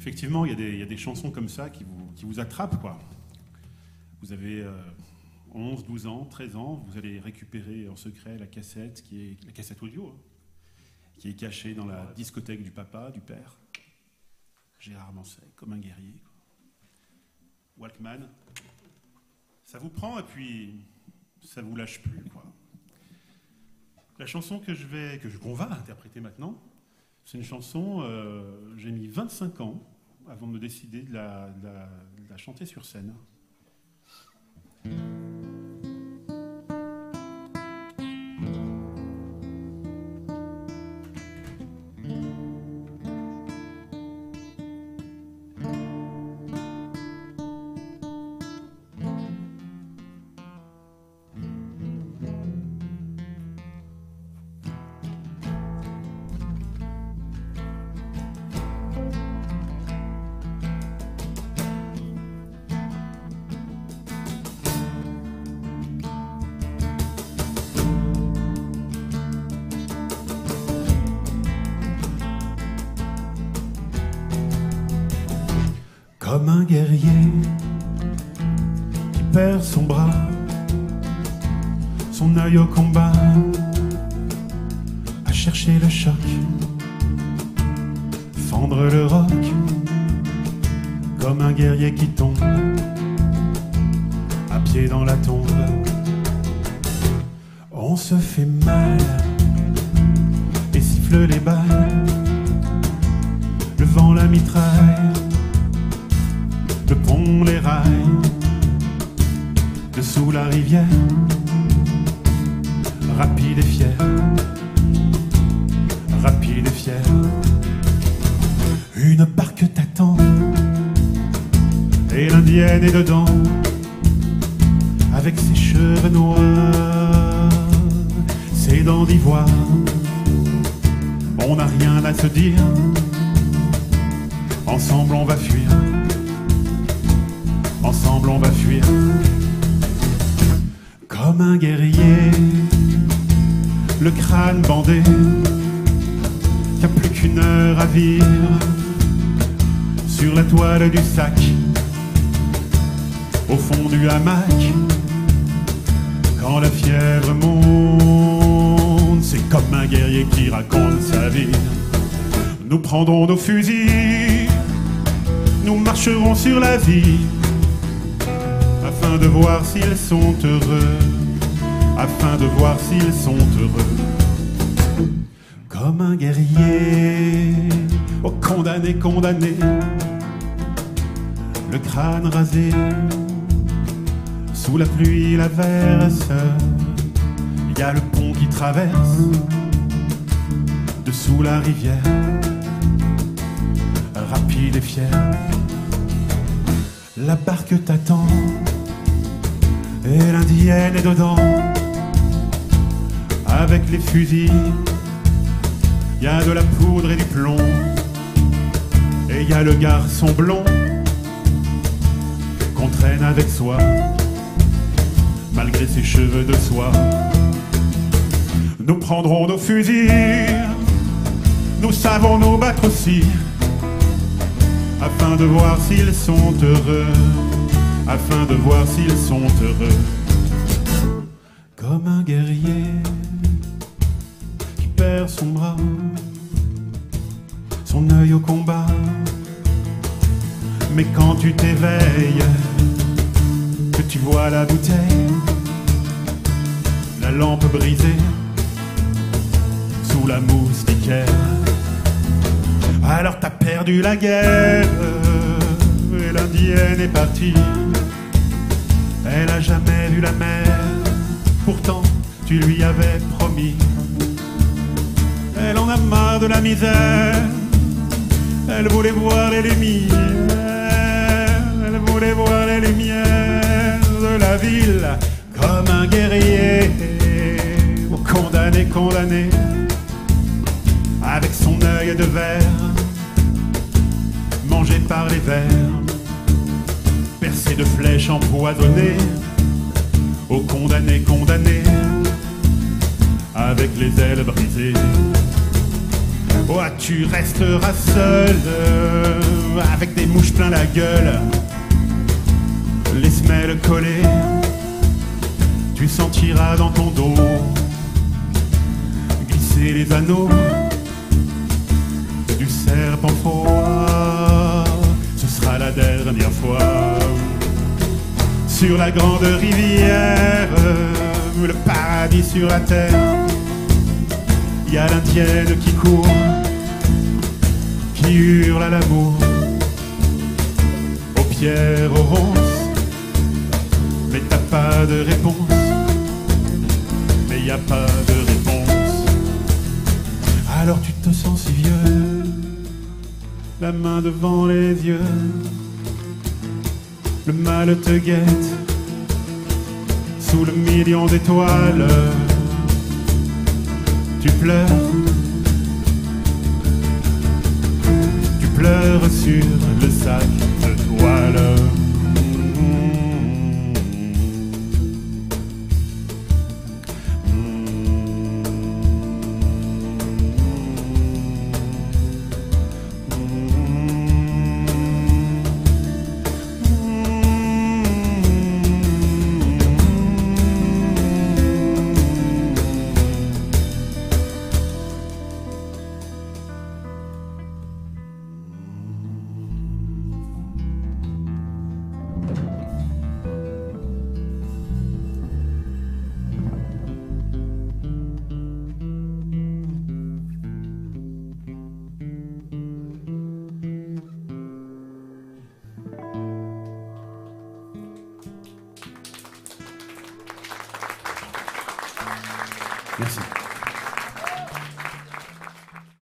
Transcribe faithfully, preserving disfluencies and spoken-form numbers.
Effectivement, il y, a des, il y a des chansons comme ça qui vous, qui vous attrapent, quoi. Vous avez euh, onze, douze ans, treize ans, vous allez récupérer en secret la cassette, qui est la cassette audio, hein, qui est cachée dans la discothèque du papa, du père. Gérard Manset, comme un guerrier, quoi. Walkman, ça vous prend et puis ça vous lâche plus, quoi. La chanson que je vais, que je, qu'on va interpréter maintenant, c'est une chanson, euh, j'ai mis vingt-cinq ans avant de me décider de la, de la, de la chanter sur scène. Comme un guerrier qui perd son bras, son œil au combat, à chercher le choc, fendre le roc. Comme un guerrier qui tombe, à pied dans la tombe. On se fait mal et siffle les balles, le vent, la mitraille, le pont, les rails, dessous la rivière, rapide et fier, rapide et fier. Une barque t'attend, et l'indienne est dedans, avec ses cheveux noirs, ses dents d'ivoire. On n'a rien à se dire, ensemble on va fuir. Ensemble on va fuir. Comme un guerrier, le crâne bandé, qui a plus qu'une heure à vivre, sur la toile du sac, au fond du hamac. Quand la fièvre monte, c'est comme un guerrier qui raconte sa vie. Nous prendrons nos fusils, nous marcherons sur la vie, afin de voir s'ils sont heureux, afin de voir s'ils sont heureux. Comme un guerrier, oh condamné, condamné, le crâne rasé, sous la pluie, la verse, il y a le pont qui traverse, dessous la rivière, rapide et fier. La barque t'attend, et l'indienne est dedans, avec les fusils, il y a de la poudre et du plomb, et il y a le garçon blond qu'on traîne avec soi, malgré ses cheveux de soie. Nous prendrons nos fusils, nous savons nous battre aussi, afin de voir s'ils sont heureux, afin de voir s'ils sont heureux. Comme un guerrier qui perd son bras, son œil au combat, mais quand tu t'éveilles, que tu vois la bouteille, la lampe brisée, sous la moustiquaire, alors t'as perdu la guerre, et l'indienne est partie. Elle a jamais vu la mer, pourtant tu lui avais promis. Elle en a marre de la misère, elle voulait voir les lumières, elle voulait voir les lumières de la ville. Comme un guerrier, oh, condamné, condamné, avec son œil de verre, mangé par les vers, percé de flèches empoisonnées, oh condamné, condamné, avec les ailes brisées. Oh, tu resteras seul avec des mouches plein la gueule, les semelles collées, tu sentiras dans ton dos glisser les anneaux du serpent froid. Ce sera la dernière fois sur la grande rivière, le paradis sur la terre. Il y a l'indienne qui court, qui hurle à l'amour, aux pierres, aux ronces, mais t'as pas de réponse, mais y a pas de réponse. Alors tu te sens si vieux, la main devant les yeux, le mal te guette sous le million d'étoiles. Tu pleures, tu pleures sur le sac de toile. Merci.